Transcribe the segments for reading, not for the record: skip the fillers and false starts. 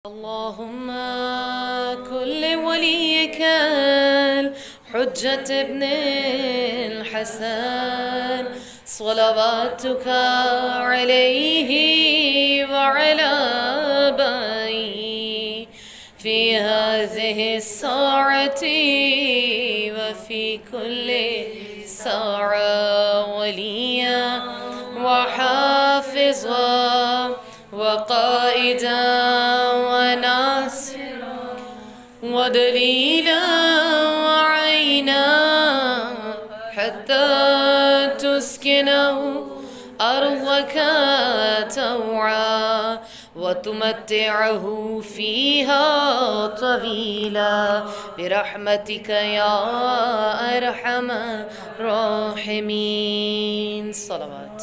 اللهم كل وليك الحجة ابن الحسن صلواتك عليه وعلى آبائه في هذه الساعة وفي كل ساعة وليا وحافظا وقائدا وناصرا ودليلا وعينا حتى تسكنه أرضك طوعا وتمتعه فيها طويلا برحمتك يا أرحم الراحمين. صلوات.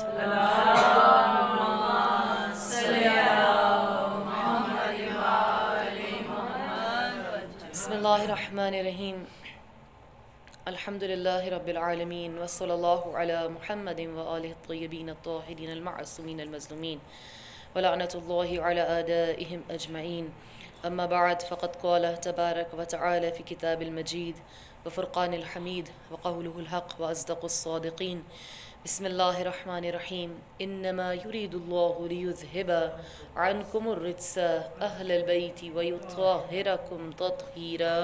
बिस्मिल्लाहिर्रहमानिर्रहीम अल्हम्दुलिल्लाहि रब्बिल आलमीन वस्सल्लल्लाहु अला मुहम्मदिन व आलिहि त्तय्यबीन अत्ताहिरीन अल-मअसूमीन अल-मज़लूमीन व लअनतुल्लाहि अला आदाइहिम अजमईन अम्मा बअद फ़क़द क़ाल तबारक व तआला फ़ी किताबिल मजीद व फ़ुरक़ानिल हमीद व क़ौलुहुल हक़ व अस्दक़ुस सादिक़ीन। बिस्मिल्लाहिर्रहमानिर्रहीम इन्नमा युरीदुल्लाहु लियुज़हिबा अन्कुमुर रिज्स अहलल बैति व युत्तहिरकुम तत्हीरा।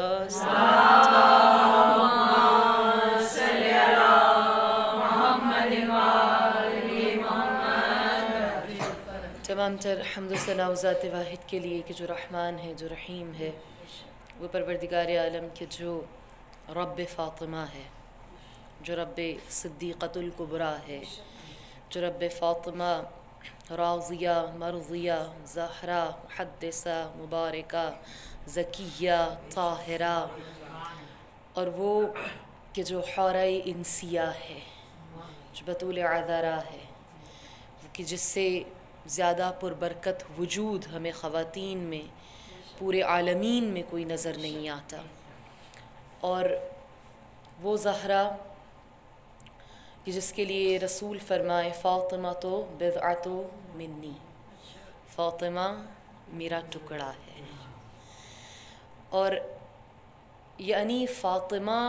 तमाम तर हम्द सना ज़ात वाहिद के लिए कि जो रहमान है, जो रहीम है, वो परवरदिगार आलम के जो रब फ़ातिमा है, जो रब सिद्दीक़तुल कुबरा है, जो रब फ़ातिमा राज़िया मर्ज़िया ज़हरा मुहद्दिसा मुबारका ज़किया ताहिरा, और वो कि जो हौरे इंसिया है, जो बतूल अज़रा है, कि जिससे ज़्यादा पुरबरकत वजूद हमें ख़वातीन में पूरे आलमीन में कोई नज़र नहीं आता। और वो ज़हरा कि जिसके लिए रसूल फरमाए फ़ातिमा तो बिज़अतु मिन्नी, फ़ातिमा मेरा टुकड़ा है। और यानी फ़ातिमा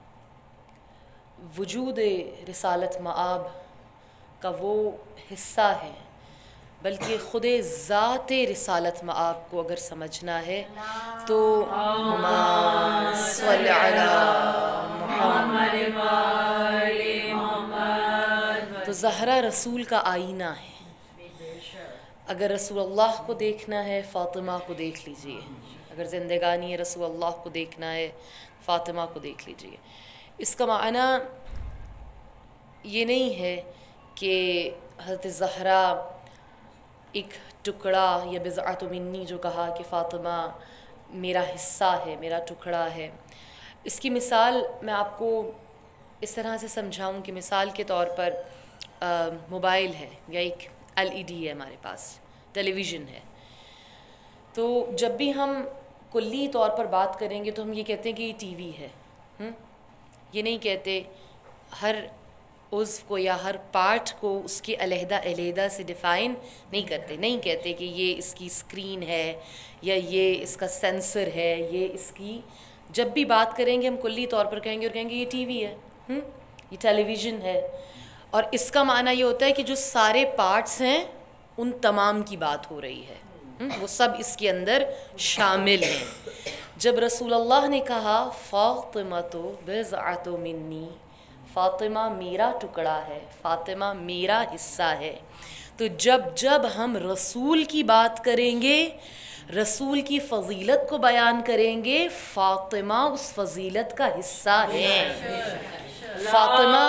वजूद रिसालत मआब का वो हिस्सा है, बल्कि ख़ुद ज़ात रिसालत मआब को अगर समझना है तो तो ज़हरा रसूल का आईना है। अगर रसूलुल्लाह को देखना है फ़ातिमा को देख लीजिए, अगर ज़िंदगानी रसूलुल्लाह को देखना है फ़ातिमा को देख लीजिए। इसका माना ये नहीं है कि हज़रत ज़हरा एक टुकड़ा या बिज़अतु मिन्नी जो कहा कि फ़ातिमा मेरा हिस्सा है, मेरा टुकड़ा है। इसकी मिसाल मैं आपको इस तरह से समझाऊं कि मिसाल के तौर पर मोबाइल है या एक LED है हमारे पास, टेलीविज़न है। तो जब भी हम कुल्ली तौर पर बात करेंगे तो हम ये कहते हैं कि ये TV है। ये नहीं कहते हर उज़्व को या हर पार्ट को उसके अलहदा से डिफ़ाइन नहीं करते, नहीं कहते कि ये इसकी स्क्रीन है या ये इसका सेंसर है, ये इसकी। जब भी बात करेंगे हम कुल्ली तौर पर कहेंगे और कहेंगे ये TV है, ये टेलीविज़न है। और इसका माना ये होता है कि जो सारे पार्ट्स हैं उन तमाम की बात हो रही है, वो सब इसके अंदर शामिल हैं। जब रसूलुल्लाह ने कहा फ़ातिमा तो बिज़अतु मिन्नी, फ़ातिमा मेरा टुकड़ा है, फ़ातिमा मेरा हिस्सा है, तो जब जब हम रसूल की बात करेंगे, रसूल की फ़ज़ीलत को बयान करेंगे, फ़ातिमा उस फ़ज़ीलत का हिस्सा है। फ़ातिमा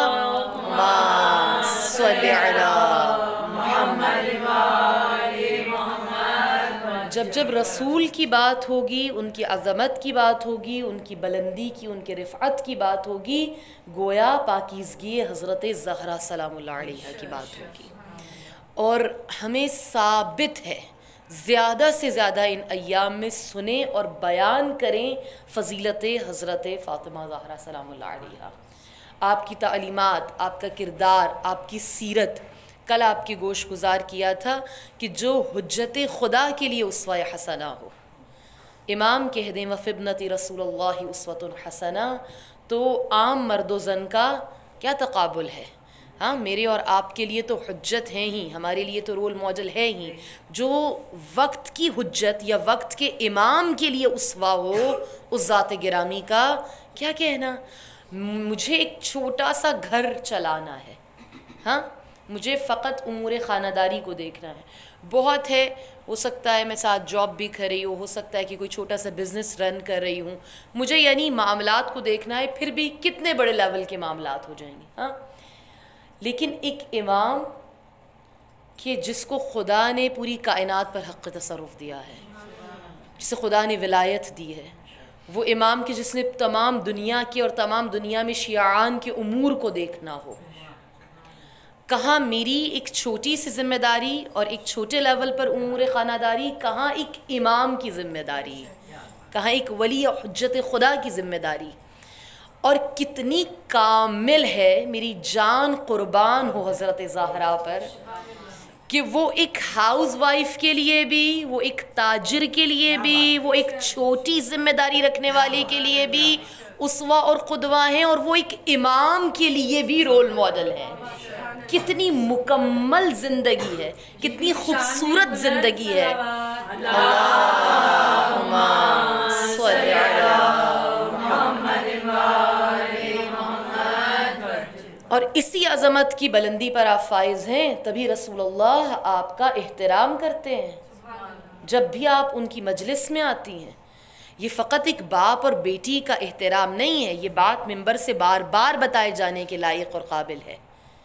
जब जब रसूल की बात होगी, उनकी अज़मत की बात होगी, उनकी बुलंदी की, उनके रिफ़अत की बात होगी, गोया पाकीज़गी हज़रत ज़हरा सलामुल्लाह अलैहा की बात होगी। और हमें साबित है ज़्यादा से ज़्यादा इन अय्याम में सुने और बयान करें फ़ज़ीलत हज़रत फ़ातिमा ज़हरा सलामुल्लाह अलैहा। आपकी तालीमात, आपका किरदार, आपकी सीरत कल आपकी गोश गुजार किया था कि जो हुज्जत खुदा के लिए उस्वा हसना हो, इमाम कह दें वफ़िबनती रसूलुल्लाह उस्वतुन हसना, तो आम मर्द ज़न का क्या तकाबुल है। हाँ, मेरे और आपके लिए तो हुज्जत हैं ही, हमारे लिए तो रोल मॉडल है ही। जो वक्त की हुज्जत या वक्त के इमाम के लिए उसवा हो, उस ज़ात गिरामी का क्या कहना। मुझे एक छोटा सा घर चलाना है, हाँ, मुझे फ़कत उमूर ख़ानदारी को देखना है, बहुत है, हो सकता है मैं साथ जॉब भी कर रही हूँ, हो सकता है कि कोई छोटा सा बिज़नेस रन कर रही हूँ, मुझे यानी मामलात को देखना है, फिर भी कितने बड़े लेवल के मामलात हो जाएंगे। हाँ, लेकिन एक इमाम कि जिसको खुदा ने पूरी कायनात पर हक़ तसर्रुफ़ दिया है, जिसे खुदा ने विलायत दी है, वो इमाम कि जिसने तमाम दुनिया की और तमाम दुनिया में शियान के उमूर को देखना हो, कहाँ मेरी एक छोटी सी ज़िम्मेदारी और एक छोटे लेवल पर उमूर ख़ानदारी, कहाँ एक इमाम की ज़िम्मेदारी, कहाँ एक वली हुज्जत खुदा की ज़िम्मेदारी, और कितनी कामिल है मेरी जान कुर्बान हो हज़रत ज़हरा पर कि वो एक हाउस वाइफ के लिए भी, वो एक ताजिर के लिए भी, वो एक छोटी ज़िम्मेदारी रखने वाले के लिए भी उसवा और क़ुदवा हैं, और वो एक इमाम के लिए भी रोल मॉडल हैं। कितनी मुकम्मल ज़िंदगी है, कितनी खूबसूरत ज़िंदगी है। अल्लाहुम्मा सल्ली अला मुहम्मद। और इसी अज़मत की बुलंदी पर आप फाइज़ हैं, तभी रसूलुल्लाह आपका एहतराम करते हैं। जब भी आप उनकी मजलिस में आती हैं, ये फ़कत एक बाप और बेटी का एहतराम नहीं है, ये बात मिंबर से बार बार बताए जाने के लायक और काबिल है।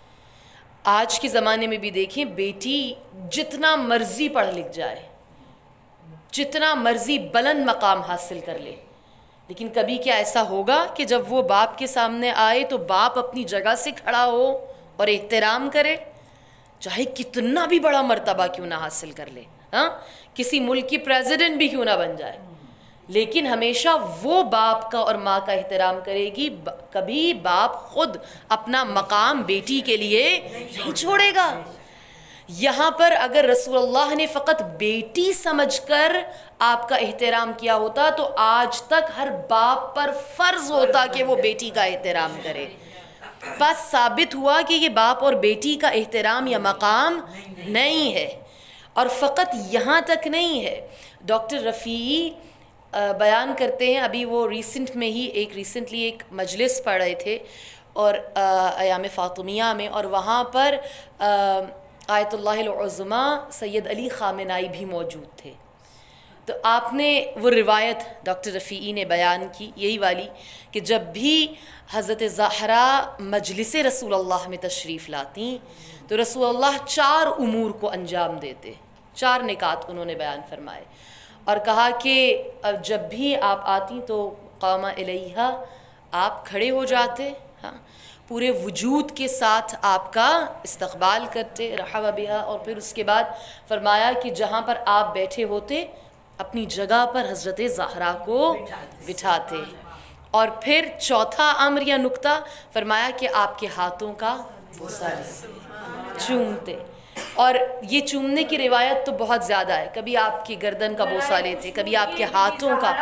आज के ज़माने में भी देखें, बेटी जितना मर्ज़ी पढ़ लिख जाए, जितना मर्ज़ी बुलंद मकाम हासिल कर ले, लेकिन कभी क्या ऐसा होगा कि जब वो बाप के सामने आए तो बाप अपनी जगह से खड़ा हो और एहतराम करे, चाहे कितना भी बड़ा मर्तबा क्यों ना हासिल कर ले, हाँ, किसी मुल्क की प्रेसिडेंट भी क्यों ना बन जाए, लेकिन हमेशा वो बाप का और माँ का एहतराम करेगी। कभी बाप खुद अपना मकाम बेटी के लिए नहीं छोड़ेगा। यहाँ पर अगर रसूलुल्लाह ने फ़कत बेटी समझकर आपका एहतराम किया होता तो आज तक हर बाप पर फ़र्ज़ होता कि वो बेटी का एहतराम करे। बस साबित हुआ कि ये बाप और बेटी का एहतराम या मकाम नहीं है। और फ़कत यहाँ तक नहीं है, डॉक्टर रफ़ी बयान करते हैं, अभी वो रिसेंटली एक मजलिस पढ़ रहे थे और अयाम फ़ातिमिया में, और वहाँ पर आयतुल्लाहिल उज़्मा सैयद अली ख़ामेनाई भी मौजूद थे। तो आपने वो रिवायत डॉक्टर रफ़ी ने बयान की, यही वाली, कि जब भी हज़रत ज़हरा मजलिस रसूलुल्लाह में तशरीफ़ लाती तो रसूलुल्लाह 4 उमूर को अंजाम देते। 4 निकात उन्होंने बयान फरमाए और कहा कि जब भी आप आती तो क़ामा इलैहा, आप खड़े हो जाते, हाँ, पूरे वजूद के साथ आपका इस्तक़बाल करते, रहब बिहा, और फिर उसके बाद फरमाया कि जहाँ पर आप बैठे होते अपनी जगह पर हज़रत ज़हरा को बिठाते, और फिर चौथा अम्र या नुक्ता फरमाया कि आपके हाथों का बोसा लेते, चूमते। और ये चूमने की रिवायत तो बहुत ज़्यादा है, कभी आपकी गर्दन का बोसा लेते, कभी आपके हाथों का।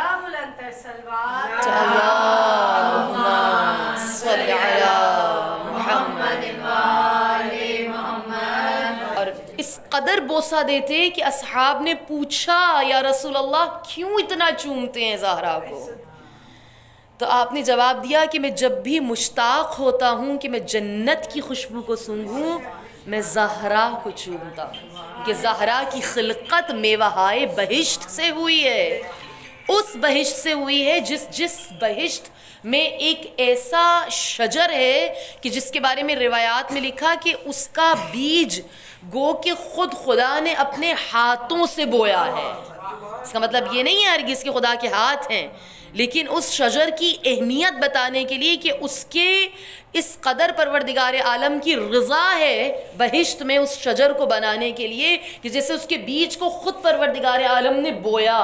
और इस कदर बोसा देते कि असहाब ने पूछा, या रसूल अल्लाह क्यों इतना चूमते हैं ज़हरा को? तो आपने जवाब दिया कि मैं जब भी मुश्ताक होता हूँ कि मैं जन्नत की खुशबू को सूंघूं, मैं ज़हरा को चूमता हूँ कि ज़हरा की खिलकत मेवाहाए बहिश्त से हुई है, उस बहिश्त से हुई है जिस बहिश्त में एक ऐसा शजर है कि जिसके बारे में रिवायात में लिखा कि उसका बीज गो के खुद खुदा ने अपने हाथों से बोया है। इसका मतलब ये नहीं है हरगिज़ के खुदा के हाथ हैं, लेकिन उस शजर की अहमियत बताने के लिए कि उसके इस कदर परवरदिगार आलम की रज़ा है बहिश्त में उस शजर को बनाने के लिए कि जैसे उसके बीज को खुद परवरदिगार आलम ने बोया,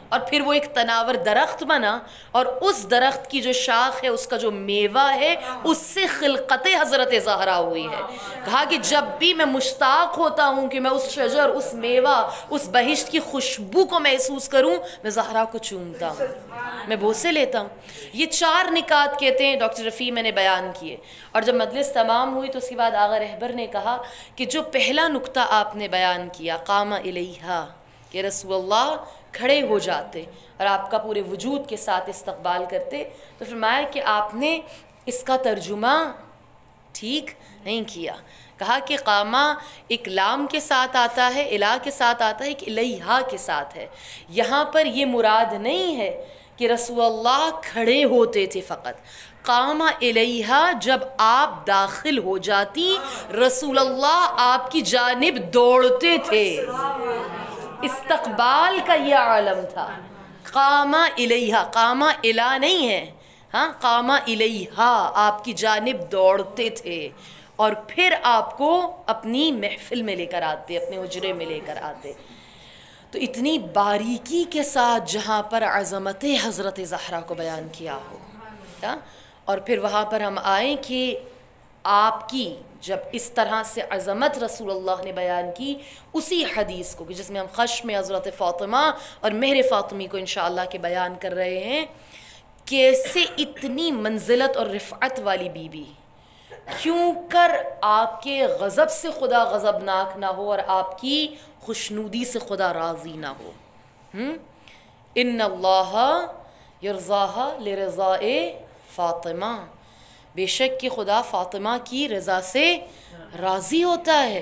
और फिर वो एक तनावर दरख्त बना, और उस दरख्त की जो शाख है, उसका जो मेवा है, उससे खिलकत हज़रत ज़हरा हुई है। कहा कि जब भी मैं मुश्ताक होता हूँ कि मैं उस शजर, उस मेवा, उस बहिश्त की खुशबू को महसूस करूँ, मैं ज़हरा को चूमता हूँ, मैं बोसे लेता हूँ। ये 4 निकात कहते हैं डॉक्टर रफ़ी मैंने बयान किए। और जब मजलिस तमाम हुई तो उसके बाद आगा रहबर ने कहा कि जो पहला नुक्ता आपने बयान किया, कामा इलैहा, कि रसूलुल्लाह खड़े हो जाते और आपका पूरे वजूद के साथ इस्तकबाल करते, तो फरमाया कि आपने इसका तर्जुमा ठीक नहीं किया। कहा कि कामा एक लाम के साथ आता है, इला के साथ आता है, एक इलैहा के साथ है। यहाँ पर ये मुराद नहीं है कि रसूलुल्लाह खड़े होते थे फ़कत। कामा इलैहा, जब आप दाखिल हो जाती, रसूलुल्लाह आपकी जानिब दौड़ते थे। इस्तकबाल का यह आलम था। कामा इलैहा, कामा इला नहीं है, हाँ, कामा इलैहा, आपकी जानिब दौड़ते थे और फिर आपको अपनी महफिल में लेकर आते, अपने उजरे में लेकर आते। तो इतनी बारीकी के साथ जहाँ पर अज़मत हज़रत ज़हरा को बयान किया हो, हाँ? और फिर वहाँ पर हम आए कि आपकी जब इस तरह से अज़मत रसूलुल्लाह ने बयान की, उसी हदीस को कि जिसमें हम ख़श्म हज़रत फ़ातिमा और मेहर फ़ातिमी को इंशाअल्लाह के बयान कर रहे हैं, कैसे इतनी मंजिलत और रिफ़अत वाली बीबी क्यों कर आपके गज़ब से खुदा गज़बनाक ना हो और आपकी खुशनुदी से खुदा राज़ी ना हो। इन्नल्लाह यरज़ाहा लिरज़ाए फ़ातिमा, बेशक कि खुदा फ़ातिमा की रज़ा से राज़ी होता है।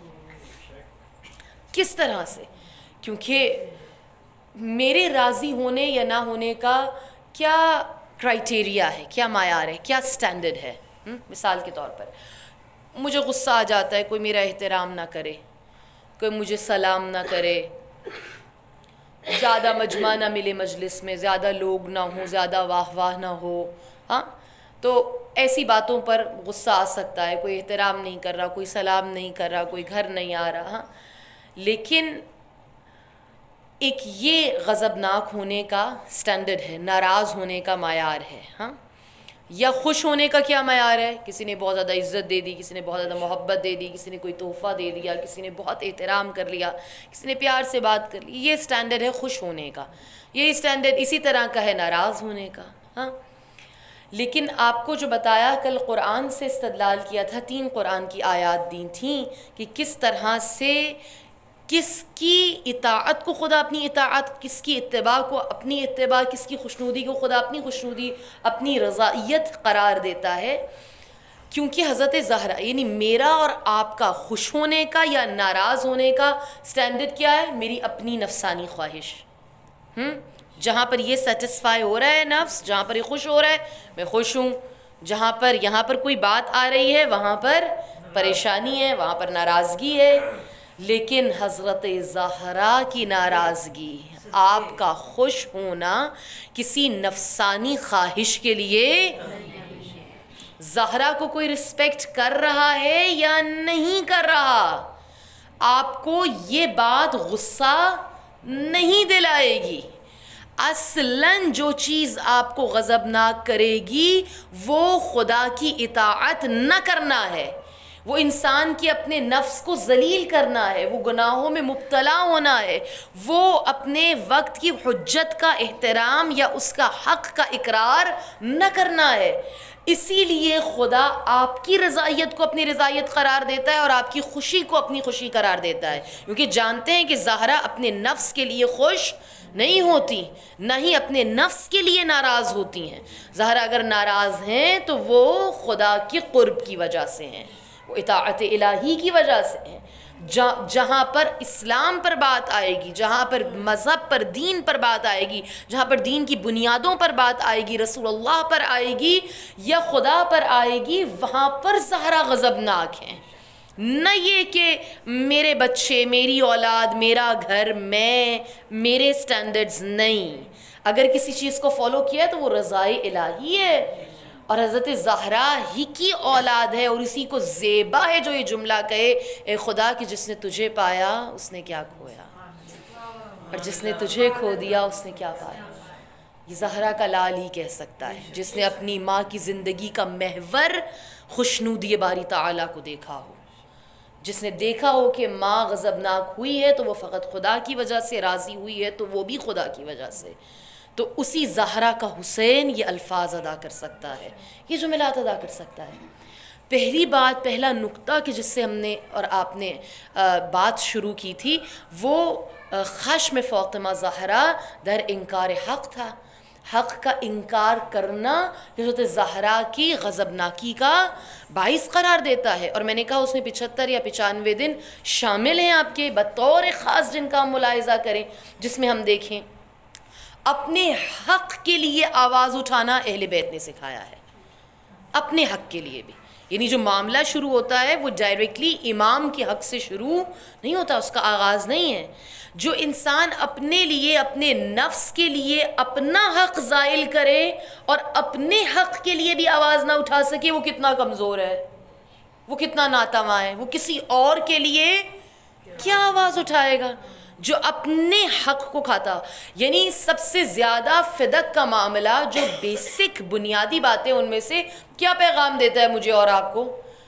किस तरह से? क्योंकि मेरे राज़ी होने या ना होने का क्या क्राइटेरिया है, क्या मायार है, क्या स्टैंडर्ड है। मिसाल के तौर पर मुझे गुस्सा आ जाता है, कोई मेरा एहतराम ना करे, कोई मुझे सलाम ना करे, ज़्यादा मजमा ना मिले मजलिस में, ज़्यादा लोग ना हो, ज़्यादा वाह वाह ना हो, हाँ, तो ऐसी बातों पर गुस्सा आ सकता है। कोई एहतराम नहीं कर रहा, कोई सलाम नहीं कर रहा, कोई घर नहीं आ रहा, हाँ। लेकिन एक ये गज़बनाक होने का स्टैंडर्ड है, नाराज़ होने का मायार है, हाँ। या खुश होने का क्या मायार है? किसी ने बहुत ज़्यादा इज़्ज़त दे दी, किसी ने बहुत ज़्यादा मोहब्बत दे दी, किसी ने कोई तोहफ़ा दे दिया, किसी ने बहुत एहतराम कर लिया, किसी ने प्यार से बात कर ली, ये स्टैंडर्ड है खुश होने का। ये स्टैंडर्ड इसी तरह का है नाराज़ होने का, हाँ। लेकिन आपको जो बताया, कल कुरान से इस्तदलाल किया था, 3 कुरान की आयत दी थी कि किस तरह से किसकी इताअत को खुदा अपनी इताअत, किसकी इत्तिबा को अपनी इत्तिबा, किसकी खुशनुदी को खुदा अपनी खुशनुदी, अपनी रज़ाइयत करार देता है। क्योंकि हज़रत ज़हरा यानी मेरा और आपका खुश होने का या नाराज़ होने का स्टैंडर्ड क्या है? मेरी अपनी नफसानी ख्वाहिश। जहाँ पर ये सेटिस्फाई हो रहा है नफ्स, जहाँ पर ये खुश हो रहा है, मैं खुश हूँ। जहाँ पर यहाँ पर कोई बात आ रही है, वहाँ पर परेशानी है, वहाँ पर नाराज़गी है। लेकिन हज़रत ज़हरा की नाराज़गी, आपका खुश होना किसी नफसानी ख्वाहिश के लिए, ज़हरा को कोई रिस्पेक्ट कर रहा है या नहीं कर रहा, आपको ये बात गुस्सा नहीं दिलाएगी। असलन जो चीज़ आपको गज़बनाक करेगी वो खुदा की इताअत न करना है, वो इंसान की अपने नफ्स को ज़लील करना है, वो गुनाहों में मुब्तला होना है, वो अपने वक्त की हुज्जत का एहतराम या उसका हक़ का इकरार न करना है। इसीलिए खुदा आपकी रज़ाइयत को अपनी रज़ाइयत करार देता है और आपकी खुशी को अपनी खुशी करार देता है, क्योंकि जानते हैं कि ज़हरा अपने नफ्स के लिए खुश नहीं होती, ना ही अपने नफ्स के लिए नाराज़ होती हैं। ज़हरा अगर नाराज़ हैं तो वो खुदा के क़ुर्ब की वजह से हैं, वो इताअत इलाही की वजह से हैं। जहाँ पर इस्लाम पर बात आएगी, जहाँ पर मज़हब पर, दीन पर बात आएगी, जहाँ पर दीन की बुनियादों पर बात आएगी, रसूलुल्लाह पर आएगी या खुदा पर आएगी, वहाँ पर ज़हरा गज़बनाक हैं। न ये कि मेरे बच्चे, मेरी औलाद, मेरा घर, मैं, मेरे स्टैंडर्ड्स, नहीं। अगर किसी चीज़ को फॉलो किया तो वो रज़ाए इलाही है और हज़रत ज़हरा ही की औलाद है। और इसी को ज़ेबा है जो ये जुमला कहे, ए खुदा कि जिसने तुझे पाया उसने क्या खोया। और जिसने तुझे खो दिया उसने क्या पाया। ये ज़हरा का लाल ही कह सकता है, जिसने अपनी माँ की ज़िंदगी का महवर खुशनुदी बारी ताला को देखा हो, जिसने देखा हो कि माँ गज़बनाक हुई है तो वो फ़कत खुदा की वजह से, राज़ी हुई है तो वो भी खुदा की वजह से। तो उसी ज़हरा का हुसैन ये अल्फाज अदा कर सकता है, ये जुमलात अदा कर सकता है। पहली बात, पहला नुक्ता कि जिससे हमने और आपने बात शुरू की थी वो ख़श्म फ़ातिमा ज़हरा दर इनकार हक़ था। हक़ का इनकार करना हज़रत ज़हरा की गज़बनाकी का बाइस करार देता है। और मैंने कहा उसमें 75 या 95 दिन शामिल हैं आपके बतौर ख़ास, जिनका हम मुलाहिज़ा करें, जिसमें हम देखें अपने हक़ के लिए आवाज़ उठाना अहले बैत ने सिखाया है, अपने हक़ के लिए भी। यानी जो मामला शुरू होता है वो डायरेक्टली इमाम के हक़ से शुरू नहीं होता, उसका आगाज़ नहीं है। जो इंसान अपने लिए, अपने नफ्स के लिए अपना हक़ ज़ाइल करे और अपने हक़ के लिए भी आवाज़ ना उठा सके, वो कितना कमज़ोर है, वो कितना नातवा है, वो किसी और के लिए क्या आवाज़ उठाएगा। जो अपने हक़ को खाता, यानी सबसे ज़्यादा फ़िदक का मामला, जो बेसिक बुनियादी बातें, उनमें से क्या पैगाम देता है मुझे और आपको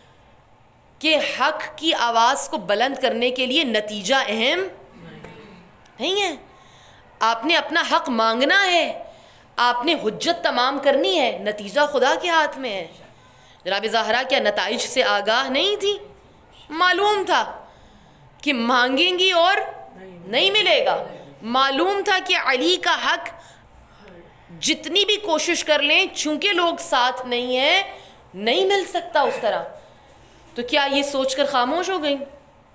कि हक़ की आवाज़ को बुलंद करने के लिए नतीजा अहम नहीं है। आपने अपना हक़ मांगना है, आपने हुज्जत तमाम करनी है, नतीजा खुदा के हाथ में है। जनाब ज़हरा क्या नताइज से आगाह नहीं थी? मालूम था कि मांगेंगी और नहीं मिलेगा। मालूम था कि अली का हक़ जितनी भी कोशिश कर लें, चूंकि लोग साथ नहीं है, नहीं मिल सकता उस तरह। तो क्या ये सोचकर खामोश हो गई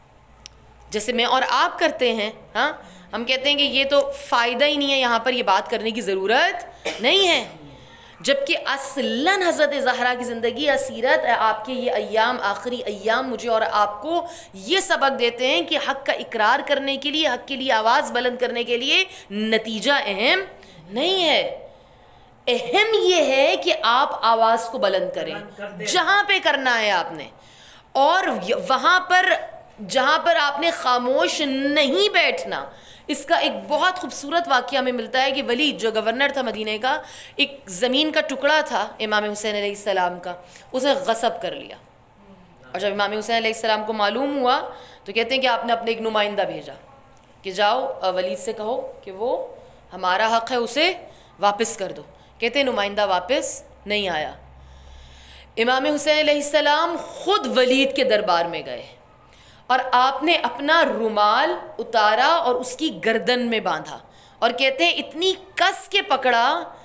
जैसे मैं और आप करते हैं? हाँ, हम कहते हैं कि ये तो फ़ायदा ही नहीं है, यहाँ पर ये बात करने की ज़रूरत नहीं है। जबकि असलन हज़रत ज़हरा की ज़िंदगी, सीरत, आपके ये अय्याम, आखिरी अय्याम मुझे और आपको ये सबक देते हैं कि हक़ का इकरार करने के लिए, हक़ के लिए आवाज़ बुलंद करने के लिए नतीजा अहम नहीं है। अहम ये है कि आप आवाज़ को बुलंद करें जहाँ पे करना है आपने, और वहाँ पर जहाँ पर आपने खामोश नहीं बैठना। इसका एक बहुत खूबसूरत वाक़या हमें मिलता है कि वलीद जो गवर्नर था मदीने का, एक ज़मीन का टुकड़ा था इमाम हुसैन अलैहिस्सलाम का, उसे गसब कर लिया। और जब इमाम हुसैन अलैहिस्सलाम को मालूम हुआ तो कहते हैं कि आपने अपने एक नुमाइंदा भेजा कि जाओ वलीद से कहो कि वो हमारा हक़ है उसे वापस कर दो। कहते हैं नुमाइंदा वापस नहीं आया। इमाम हुसैन अलैहिस्सलाम ख़ुद वलीद के दरबार में गए और आपने अपना रुमाल उतारा और उसकी गर्दन में बांधा, और कहते हैं इतनी कस के पकड़ा,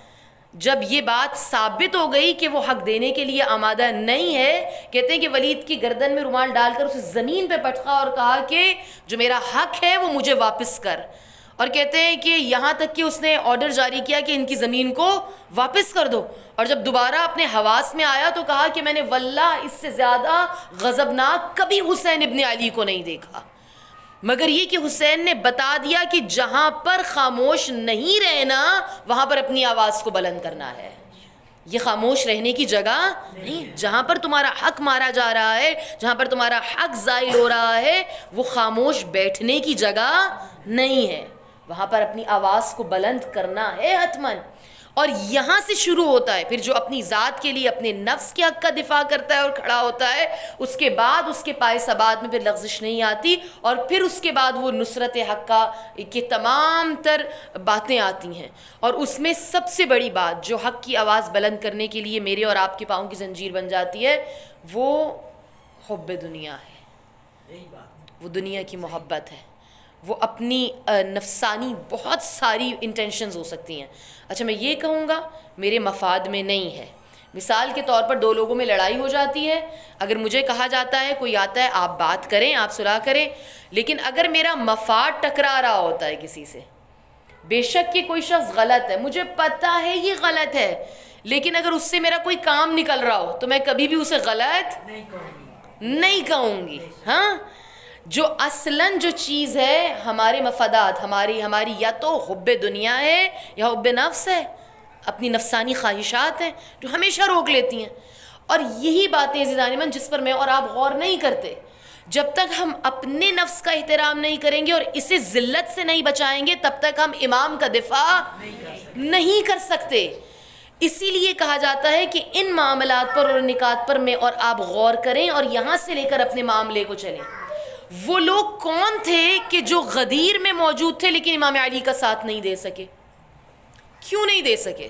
जब ये बात साबित हो गई कि वो हक़ देने के लिए आमादा नहीं है, कहते हैं कि वलीद की गर्दन में रुमाल डालकर उसे ज़मीन पे पटका और कहा कि जो मेरा हक़ है वो मुझे वापस कर। और कहते हैं कि यहाँ तक कि उसने ऑर्डर जारी किया कि इनकी ज़मीन को वापस कर दो। और जब दोबारा अपने हवास में आया तो कहा कि मैंने वल्लाह इससे ज़्यादा गज़बनाक कभी हुसैन इब्न अली को नहीं देखा, मगर ये कि हुसैन ने बता दिया कि जहाँ पर खामोश नहीं रहना वहाँ पर अपनी आवाज़ को बुलंद करना है। ये खामोश रहने की जगह नहीं। जहाँ पर तुम्हारा हक़ मारा जा रहा है, जहाँ पर तुम्हारा हक़ ज़ाइल हो रहा है, वो खामोश बैठने की जगह नहीं है। वहाँ पर अपनी आवाज़ को बुलंद करना है हतमन। और यहाँ से शुरू होता है फिर जो अपनी ज़ात के लिए, अपने नफ्स के हक़ का दिफा करता है और खड़ा होता है, उसके बाद उसके पाए सबात में फिर लग़ज़िश नहीं आती, और फिर उसके बाद वो नुसरत हक़ का के तमाम तर बातें आती हैं। और उसमें सबसे बड़ी बात जो हक़ की आवाज़ बुलंद करने के लिए मेरे और आपके पाँव की जंजीर बन जाती है, वो हुब्ब दुनिया है, वो दुनिया की मोहब्बत है। वो अपनी नफसानी बहुत सारी इंटेंशंस हो सकती हैं। अच्छा, मैं ये कहूँगा मेरे मफाद में नहीं है। मिसाल के तौर पर दो लोगों में लड़ाई हो जाती है, अगर मुझे कहा जाता है, कोई आता है, आप बात करें, आप सुलह करें, लेकिन अगर मेरा मफाद टकरा रहा होता है किसी से, बेशक कि कोई शख्स गलत है, मुझे पता है ये गलत है, लेकिन अगर उससे मेरा कोई काम निकल रहा हो तो मैं कभी भी उसे गलत नहीं कहूँगी। हाँ, जो असलन जो चीज़ है हमारे मफादात, हमारी या तो हुब्बे दुनिया है या हुब्बे नफ्स है, अपनी नफसानी ख्वाहिशात हैं जो हमेशा रोक लेती हैं। और यही बातें ज़िदानिमन जिस पर मैं और आप गौर नहीं करते, जब तक हम अपने नफ्स का एहतराम नहीं करेंगे और इसे ज़िल्लत से नहीं बचाएंगे, तब तक हम इमाम का दिफा नहीं कर सकते। इसीलिए कहा जाता है कि इन मामलात पर और निकात पर मैं और आप गौर करें और यहाँ से लेकर अपने मामले को चलें। वो लोग कौन थे कि जो गदीर में मौजूद थे लेकिन इमाम अली का साथ नहीं दे सके? क्यों नहीं दे सके?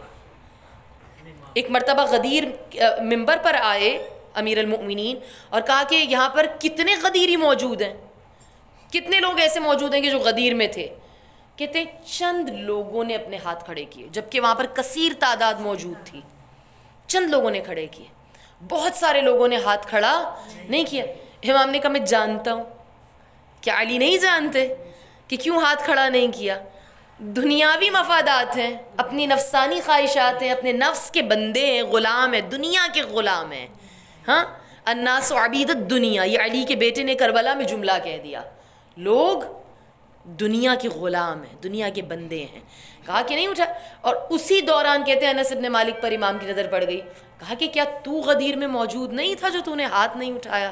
एक मर्तबा गदीर मिंबर पर आए अमीर अल-मुमिनीन और कहा कि यहाँ पर कितने गदीरी मौजूद हैं, कितने लोग ऐसे मौजूद हैं कि जो गदीर में थे? कहते चंद लोगों ने अपने हाथ खड़े किए, जबकि वहाँ पर कसीर तादाद मौजूद थी। चंद लोगों ने खड़े किए, बहुत सारे लोगों ने हाथ खड़ा नहीं किया। इमाम ने कहा मैं जानता हूँ। क्या अली नहीं जानते कि क्यों हाथ खड़ा नहीं किया? दुनियावी मफादात हैं, अपनी नफसानी ख्वाहिशात हैं, अपने नफ्स के बंदे हैं, ग़ुलाम हैं, दुनिया के ग़ुलाम हैं। हाँ, अन्नास अबीदत दुनिया, ये अली के बेटे ने करबला में जुमला कह दिया। लोग दुनिया के ग़ुलाम हैं, दुनिया के बंदे हैं। कहा कि नहीं उठा। और उसी दौरान कहते हैं अनस इब्न मालिक पर इमाम की नज़र पड़ गई। कहा कि क्या तू गदीर में मौजूद नहीं था जो तूने हाथ नहीं उठाया?